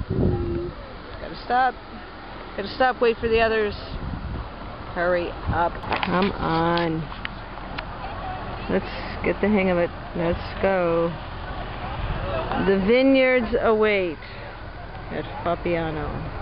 Gotta stop. Gotta stop, wait for the others. Hurry up. Come on. Let's get the hang of it. Let's go. The vineyards await at Foppiano.